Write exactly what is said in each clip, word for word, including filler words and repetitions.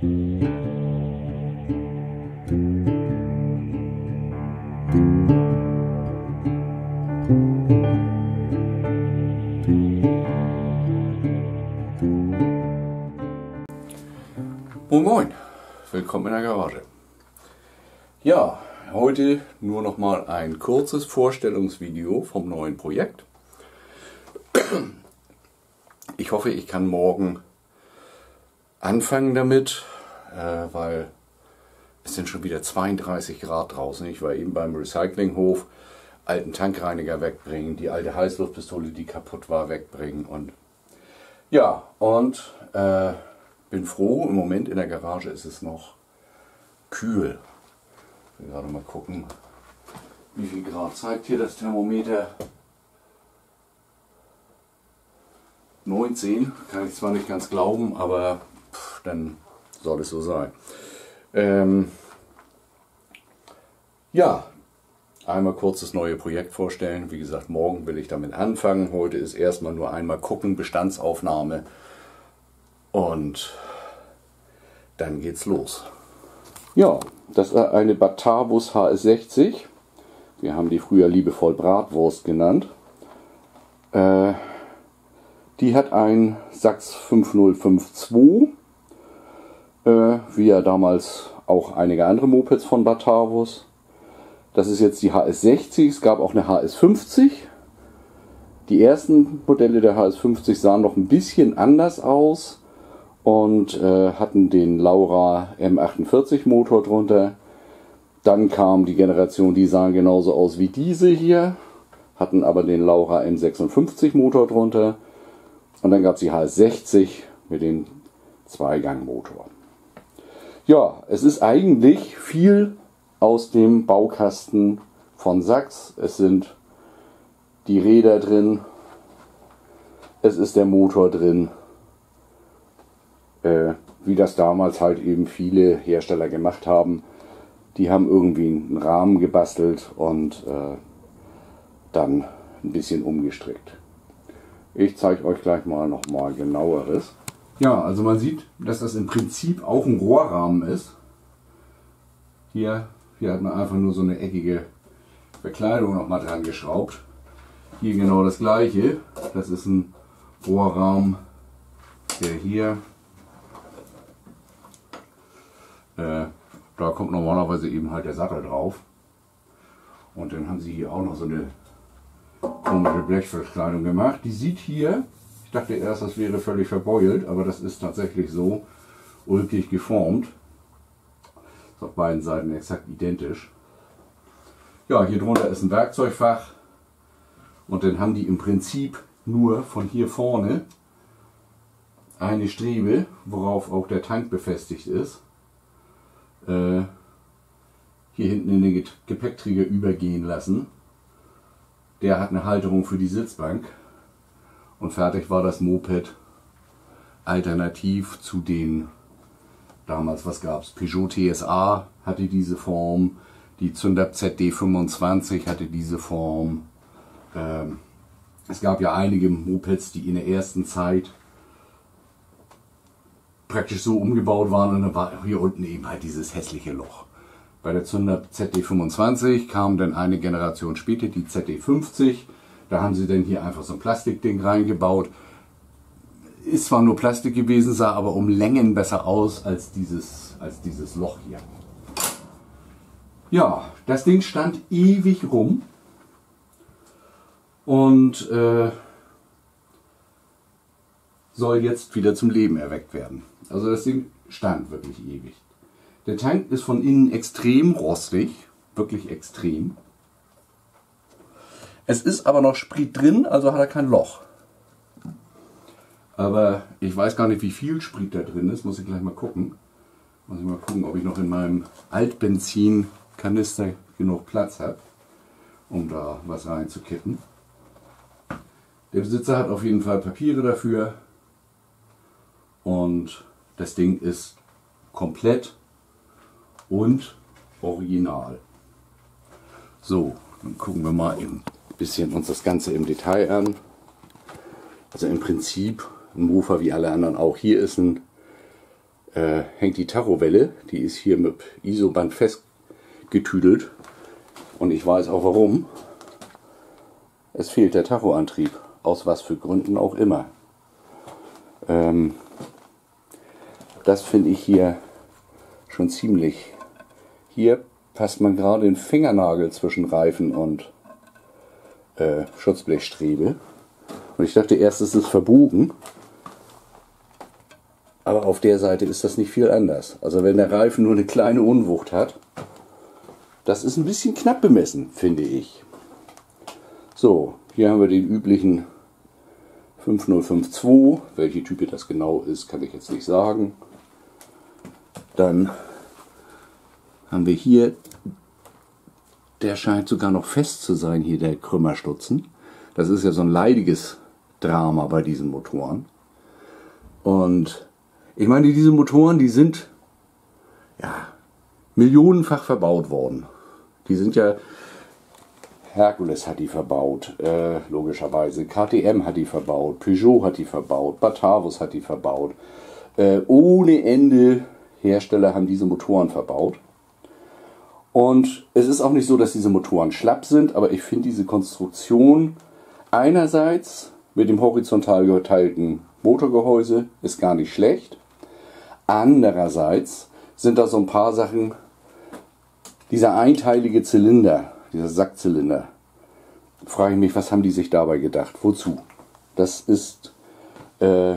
Moin Moin, willkommen in der Garage. Ja, heute nur noch mal ein kurzes Vorstellungsvideo vom neuen Projekt. Ich hoffe, ich kann morgen anfangen damit, äh, weil es sind schon wieder zweiunddreißig Grad draußen. Ich war eben beim Recyclinghof, alten Tankreiniger wegbringen, die alte Heißluftpistole, die kaputt war, wegbringen und ja, und äh, bin froh, im Moment in der Garage ist es noch kühl. Ich will gerade mal gucken, wie viel Grad zeigt hier das Thermometer. neunzehn, kann ich zwar nicht ganz glauben, aber pff, dann soll es so sein. Ähm, ja, einmal kurz das neue Projekt vorstellen. Wie gesagt, morgen will ich damit anfangen. Heute ist erstmal nur einmal gucken, Bestandsaufnahme. Und dann geht's los. Ja, das ist eine Batavus H S sechzig. Wir haben die früher liebevoll Bratwurst genannt. Äh, die hat ein Sachs fünf null fünf zwei, äh, wie ja damals auch einige andere Mopeds von Batavus. Das ist jetzt die H S sechzig, es gab auch eine H S fünfzig. Die ersten Modelle der H S fünfzig sahen noch ein bisschen anders aus und äh, hatten den Laura M achtundvierzig Motor drunter. Dann kam die Generation, die sahen genauso aus wie diese hier, hatten aber den Laura M sechsundfünfzig Motor drunter. Und dann gab es die H S sechzig mit dem Zweigangmotor. Ja, es ist eigentlich viel aus dem Baukasten von Sachs. Es sind die Räder drin, es ist der Motor drin. Äh, wie das damals halt eben viele Hersteller gemacht haben. Die haben irgendwie einen Rahmen gebastelt und äh, dann ein bisschen umgestrickt. Ich zeige euch gleich mal noch mal genaueres. Ja, also man sieht, dass das im Prinzip auch ein Rohrrahmen ist. Hier, hier hat man einfach nur so eine eckige Verkleidung noch mal dran geschraubt. Hier genau das gleiche. Das ist ein Rohrrahmen, der hier Äh, da kommt normalerweise eben halt der Sattel drauf. Und dann haben sie hier auch noch so eine komische Blechverkleidung gemacht. Die sieht hier, ich dachte erst, das wäre völlig verbeult, aber das ist tatsächlich so ulkig geformt. Ist auf beiden Seiten exakt identisch. Ja, hier drunter ist ein Werkzeugfach. Und dann haben die im Prinzip nur von hier vorne eine Strebe, worauf auch der Tank befestigt ist. Äh, hier hinten in den Gepäckträger übergehen lassen. Der hat eine Halterung für die Sitzbank und fertig war das Moped. Alternativ zu den, damals was gab es, Peugeot T S A hatte diese Form, die Zündapp Z D fünfundzwanzig hatte diese Form. Ähm, es gab ja einige Mopeds, die in der ersten Zeit praktisch so umgebaut waren und dann war hier unten eben halt dieses hässliche Loch. Bei der Zündapp Z D fünfundzwanzig kam dann eine Generation später die Z D fünfzig. Da haben sie dann hier einfach so ein Plastikding reingebaut. Ist zwar nur Plastik gewesen, sah aber um Längen besser aus als dieses, als dieses Loch hier. Ja, das Ding stand ewig rum und äh, soll jetzt wieder zum Leben erweckt werden. Also das Ding stand wirklich ewig. Der Tank ist von innen extrem rostig, wirklich extrem. Es ist aber noch Sprit drin, also hat er kein Loch. Aber ich weiß gar nicht, wie viel Sprit da drin ist, muss ich gleich mal gucken. Muss ich mal gucken, ob ich noch in meinem Altbenzinkanister genug Platz habe, um da was reinzukippen. Der Besitzer hat auf jeden Fall Papiere dafür. Und das Ding ist komplett und original. So, dann gucken wir mal ein bisschen uns das Ganze im Detail an. Also im Prinzip ein Mofa wie alle anderen auch. Hier ist ein äh, hängt die Tachowelle, die ist hier mit Isoband festgetüdelt und ich weiß auch warum. Es fehlt der Tachoantrieb, aus was für Gründen auch immer. Ähm, das finde ich hier schon ziemlich. Hier passt man gerade den Fingernagel zwischen Reifen und äh, Schutzblechstrebe. Und ich dachte erst, es ist verbogen. Aber auf der Seite ist das nicht viel anders. Also wenn der Reifen nur eine kleine Unwucht hat, das ist ein bisschen knapp bemessen, finde ich. So, hier haben wir den üblichen fünf null fünf zwei. Welche Type das genau ist, kann ich jetzt nicht sagen. Dann haben wir hier, der scheint sogar noch fest zu sein, hier der Krümmerstutzen. Das ist ja so ein leidiges Drama bei diesen Motoren. Und ich meine, diese Motoren, die sind ja millionenfach verbaut worden. Die sind ja, Hercules hat die verbaut, äh, logischerweise. K T M hat die verbaut, Peugeot hat die verbaut, Batavus hat die verbaut. Äh, ohne Ende Hersteller haben diese Motoren verbaut. Und es ist auch nicht so, dass diese Motoren schlapp sind, aber ich finde diese Konstruktion einerseits mit dem horizontal geteilten Motorgehäuse ist gar nicht schlecht. Andererseits sind da so ein paar Sachen, dieser einteilige Zylinder, dieser Sackzylinder, frage ich mich, was haben die sich dabei gedacht? Wozu? Das ist, äh,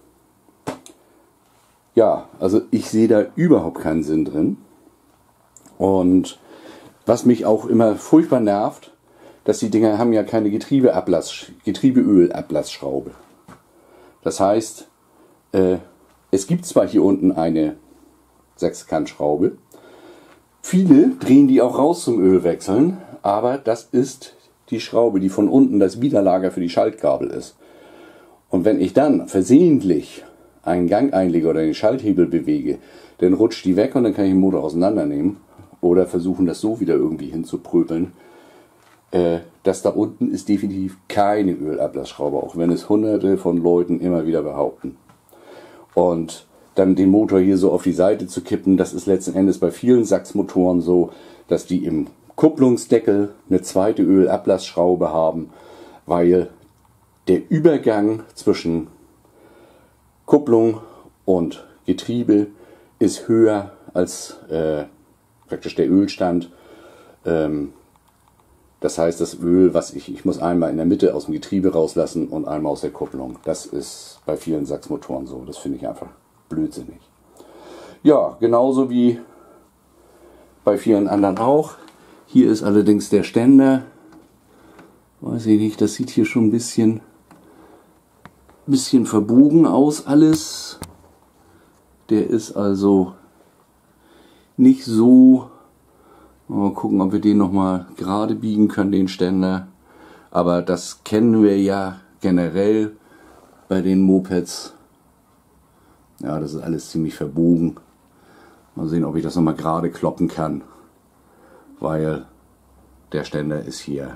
ja, also ich sehe da überhaupt keinen Sinn drin. Und was mich auch immer furchtbar nervt, dass die Dinger haben ja keine Getriebeablass, Getriebeölablassschraube. Das heißt, äh, es gibt zwar hier unten eine Sechskantschraube, viele drehen die auch raus zum Ölwechseln, aber das ist die Schraube, die von unten das Widerlager für die Schaltgabel ist. Und wenn ich dann versehentlich einen Gang einlege oder den Schalthebel bewege, dann rutscht die weg und dann kann ich den Motor auseinandernehmen oder versuchen, das so wieder irgendwie hinzuprügeln. Äh, das da unten ist definitiv keine Ölablassschraube, auch wenn es hunderte von Leuten immer wieder behaupten. Und dann den Motor hier so auf die Seite zu kippen, das ist letzten Endes bei vielen Sachsmotoren so, dass die im Kupplungsdeckel eine zweite Ölablassschraube haben, weil der Übergang zwischen Kupplung und Getriebe ist höher als äh, praktisch der Ölstand. Ähm, das heißt, das Öl, was ich, ich muss einmal in der Mitte aus dem Getriebe rauslassen und einmal aus der Kupplung. Das ist bei vielen Sachsmotoren so. Das finde ich einfach blödsinnig. Ja, genauso wie bei vielen anderen auch. Hier ist allerdings der Ständer. Weiß ich nicht, das sieht hier schon ein bisschen, bisschen verbogen aus alles. Der ist also nicht so. Mal gucken, ob wir den nochmal gerade biegen können, den Ständer. Aber das kennen wir ja generell bei den Mopeds. Ja, das ist alles ziemlich verbogen. Mal sehen, ob ich das nochmal gerade kloppen kann. Weil der Ständer ist hier.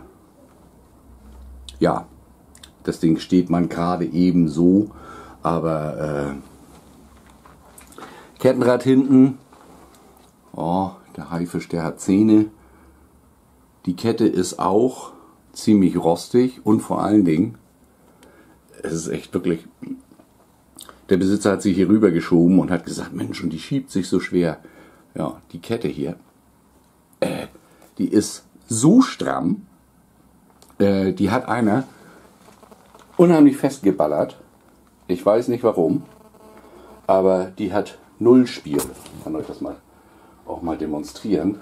Ja, das Ding steht man gerade eben so. Aber äh, Kettenrad hinten. Oh, der Haifisch, der hat Zähne. Die Kette ist auch ziemlich rostig und vor allen Dingen, es ist echt wirklich, der Besitzer hat sich hier rüber geschoben und hat gesagt, Mensch, und die schiebt sich so schwer. Ja, die Kette hier, äh, die ist so stramm, äh, die hat einer unheimlich festgeballert. Ich weiß nicht warum, aber die hat null Spiel. Ich kann euch das mal auch mal demonstrieren.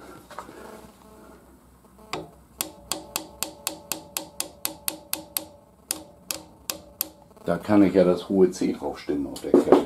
Da kann ich ja das hohe C drauf stimmen auf der Kette.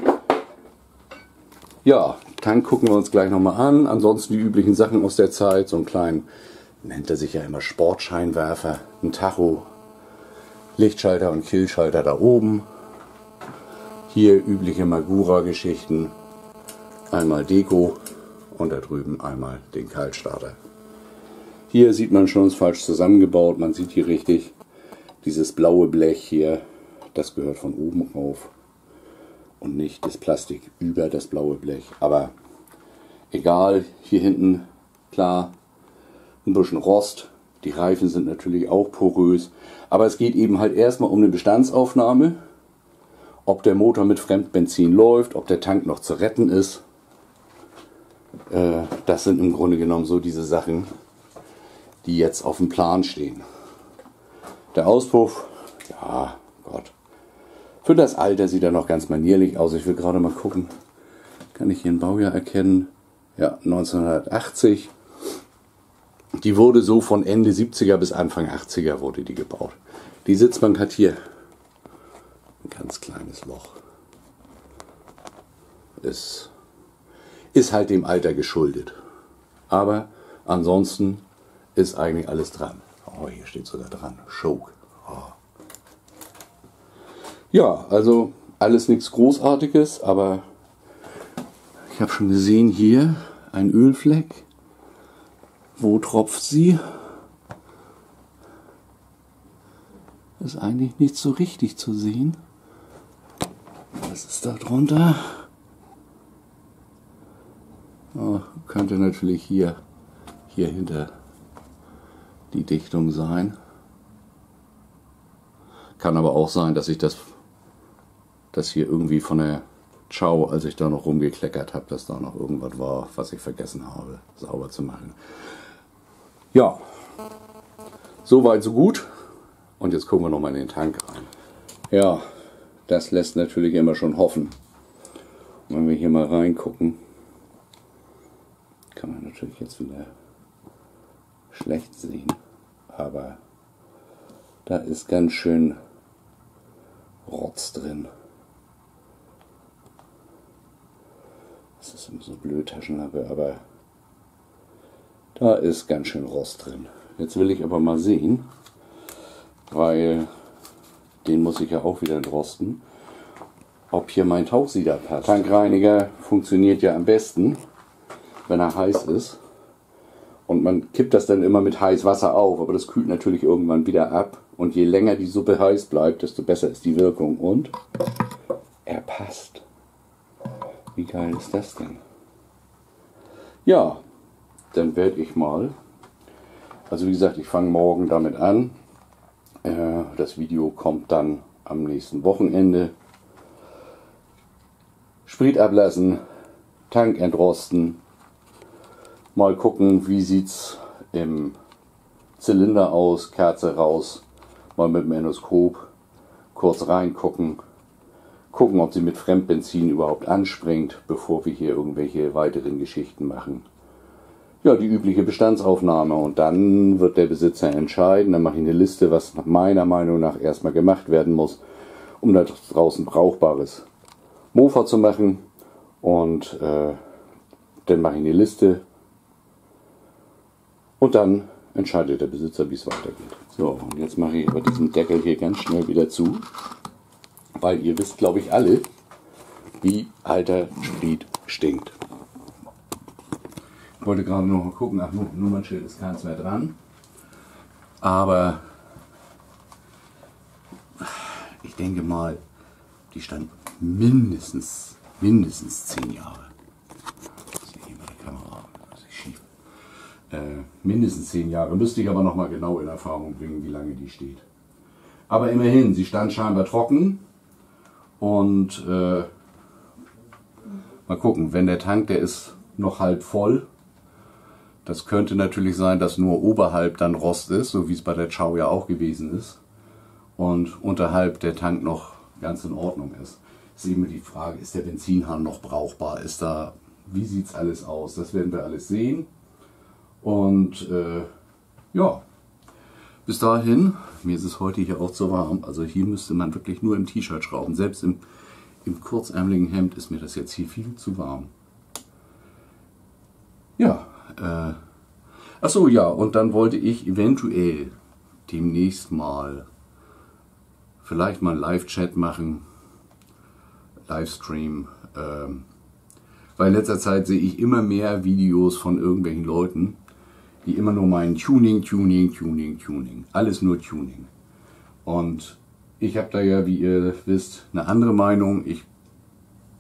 Ja, Tank gucken wir uns gleich nochmal an. Ansonsten die üblichen Sachen aus der Zeit. So einen kleinen, nennt er sich ja immer Sportscheinwerfer, ein Tacho, Lichtschalter und Killschalter da oben. Hier übliche Magura-Geschichten. Einmal Deko. Und da drüben einmal den Kaltstarter. Hier sieht man schon, es ist falsch zusammengebaut. Man sieht hier richtig dieses blaue Blech hier. Das gehört von oben rauf. und nicht das Plastik über das blaue Blech. Aber egal, hier hinten, klar, ein bisschen Rost. Die Reifen sind natürlich auch porös. Aber es geht eben halt erstmal um eine Bestandsaufnahme. Ob der Motor mit Fremdbenzin läuft, ob der Tank noch zu retten ist. Äh, das sind im Grunde genommen so diese Sachen, die jetzt auf dem Plan stehen. Der Auspuff, ja, Gott. Für das Alter sieht er noch ganz manierlich aus. Ich will gerade mal gucken. Kann ich hier ein Baujahr erkennen? Ja, neunzehnhundertachtzig. Die wurde so von Ende siebziger bis Anfang achtziger wurde die gebaut. Die Sitzbank hat hier ein ganz kleines Loch. Ist, ist halt dem Alter geschuldet. Aber ansonsten ist eigentlich alles dran. Oh, hier steht sogar dran. Choke. Oh. Ja, also alles nichts Großartiges, aber ich habe schon gesehen hier ein Ölfleck. Wo tropft sie? Ist eigentlich nicht so richtig zu sehen. Was ist da drunter? Oh, könnte natürlich hier, hier hinter die Dichtung sein. Kann aber auch sein, dass ich das, das hier irgendwie von der Chow, als ich da noch rumgekleckert habe, dass da noch irgendwas war, was ich vergessen habe, sauber zu machen. Ja, soweit so gut. Und jetzt gucken wir noch mal in den Tank rein. Ja, das lässt natürlich immer schon hoffen. Und wenn wir hier mal reingucken, kann man natürlich jetzt wieder schlecht sehen. Aber da ist ganz schön Rotz drin. Das ist immer so blöd, Taschenlampe, aber da ist ganz schön Rost drin. Jetzt will ich aber mal sehen, weil den muss ich ja auch wieder entrosten, ob hier mein Tauchsieder passt. Tankreiniger funktioniert ja am besten, wenn er heiß ist. Und man kippt das dann immer mit heißem Wasser auf, aber das kühlt natürlich irgendwann wieder ab. Und je länger die Suppe heiß bleibt, desto besser ist die Wirkung. Und er passt. Wie geil ist das denn? Ja, dann werde ich mal, also wie gesagt, ich fange morgen damit an. Äh, das Video kommt dann am nächsten Wochenende. Sprit ablassen, Tank entrosten, mal gucken, wie sieht es im Zylinder aus, Kerze raus, mal mit dem Endoskop kurz reingucken, gucken, ob sie mit Fremdbenzin überhaupt anspringt, bevor wir hier irgendwelche weiteren Geschichten machen. Ja, die übliche Bestandsaufnahme, und dann wird der Besitzer entscheiden. Dann mache ich eine Liste, was meiner Meinung nach erstmal gemacht werden muss, um da draußen brauchbares Mofa zu machen. Und äh, dann mache ich eine Liste und dann entscheidet der Besitzer, wie es weitergeht. So, und jetzt mache ich aber diesen Deckel hier ganz schnell wieder zu, weil ihr wisst, glaube ich, alle, wie alter Sprit stinkt. Ich wollte gerade noch mal gucken, ach, Nummernschild ist keins mehr dran. Aber ich denke mal, die stand mindestens, mindestens zehn Jahre. Ich sehe hier mal die Kamera, das ist schief. Äh, mindestens zehn Jahre. Müsste ich aber noch mal genau in Erfahrung bringen, wie lange die steht. Aber immerhin, sie stand scheinbar trocken. Und äh, mal gucken, wenn der Tank, der ist noch halb voll. Das könnte natürlich sein, dass nur oberhalb dann Rost ist, so wie es bei der Chow ja auch gewesen ist. Und unterhalb der Tank noch ganz in Ordnung ist. Ist eben die Frage, ist der Benzinhahn noch brauchbar? Ist da, wie sieht es alles aus? Das werden wir alles sehen. Und äh, ja, bis dahin, mir ist es heute hier auch zu warm. Also hier müsste man wirklich nur im T-Shirt schrauben. Selbst im, im kurzärmeligen Hemd ist mir das jetzt hier viel zu warm. Ja, äh, achso, ja, und dann wollte ich eventuell demnächst mal vielleicht mal einen Live-Chat machen, Livestream, ähm, weil in letzter Zeit sehe ich immer mehr Videos von irgendwelchen Leuten, die immer nur meinen Tuning, Tuning, Tuning, Tuning, alles nur Tuning. Und ich habe da ja, wie ihr wisst, eine andere Meinung. Ich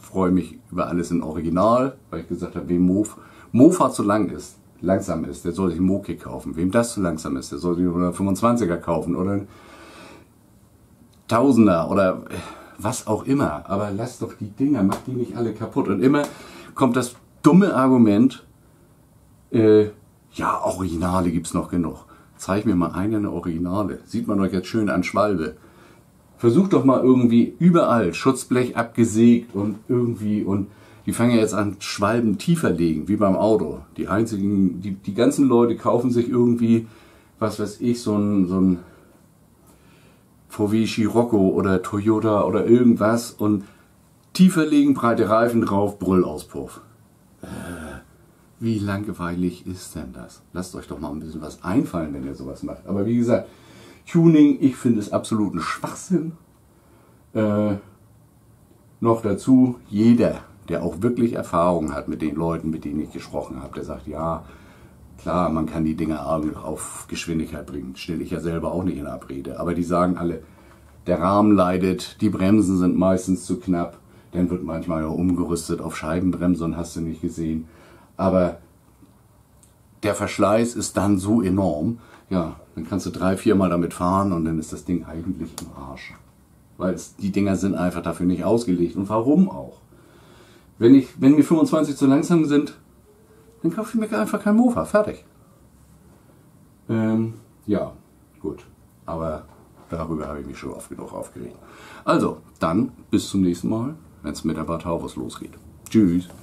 freue mich über alles in Original, weil ich gesagt habe, wem Mof, Mofa zu lang ist, langsam ist, der soll sich einen Mokick kaufen. Wem das zu langsam ist, der soll sich einen fünfundzwanziger kaufen oder einen Tausender oder was auch immer. Aber lasst doch die Dinger, macht die nicht alle kaputt. Und immer kommt das dumme Argument, äh, ja, Originale gibt es noch genug. Zeig mir mal eine Originale. Sieht man euch jetzt schön an Schwalbe. Versucht doch mal irgendwie überall Schutzblech abgesägt und irgendwie, und die fangen ja jetzt an, Schwalben tiefer legen, wie beim Auto. Die einzigen, die, die ganzen Leute kaufen sich irgendwie, was weiß ich, so ein, so ein V W Scirocco oder Toyota oder irgendwas und tiefer legen, breite Reifen drauf, Brüllauspuff. Äh, wie langweilig ist denn das? Lasst euch doch mal ein bisschen was einfallen, wenn ihr sowas macht. Aber wie gesagt, Tuning, ich finde es absoluten Schwachsinn. Äh, noch dazu, jeder, der auch wirklich Erfahrung hat mit den Leuten, mit denen ich gesprochen habe, der sagt, ja, klar, man kann die Dinger auf Geschwindigkeit bringen. Stelle ich ja selber auch nicht in Abrede. Aber die sagen alle, der Rahmen leidet, die Bremsen sind meistens zu knapp. Dann wird manchmal ja umgerüstet auf Scheibenbremse und hast du nicht gesehen. Aber der Verschleiß ist dann so enorm, ja, dann kannst du drei, vier Mal damit fahren und dann ist das Ding eigentlich im Arsch. Weil es, die Dinger sind einfach dafür nicht ausgelegt. Und warum auch? Wenn, ich, wenn mir fünfundzwanzig zu langsam sind, dann kaufe ich mir einfach kein Mofa. Fertig. Ähm, ja, gut. Aber darüber habe ich mich schon oft genug aufgeregt. Also, dann bis zum nächsten Mal, wenn es mit der Bad Hauvers losgeht. Tschüss.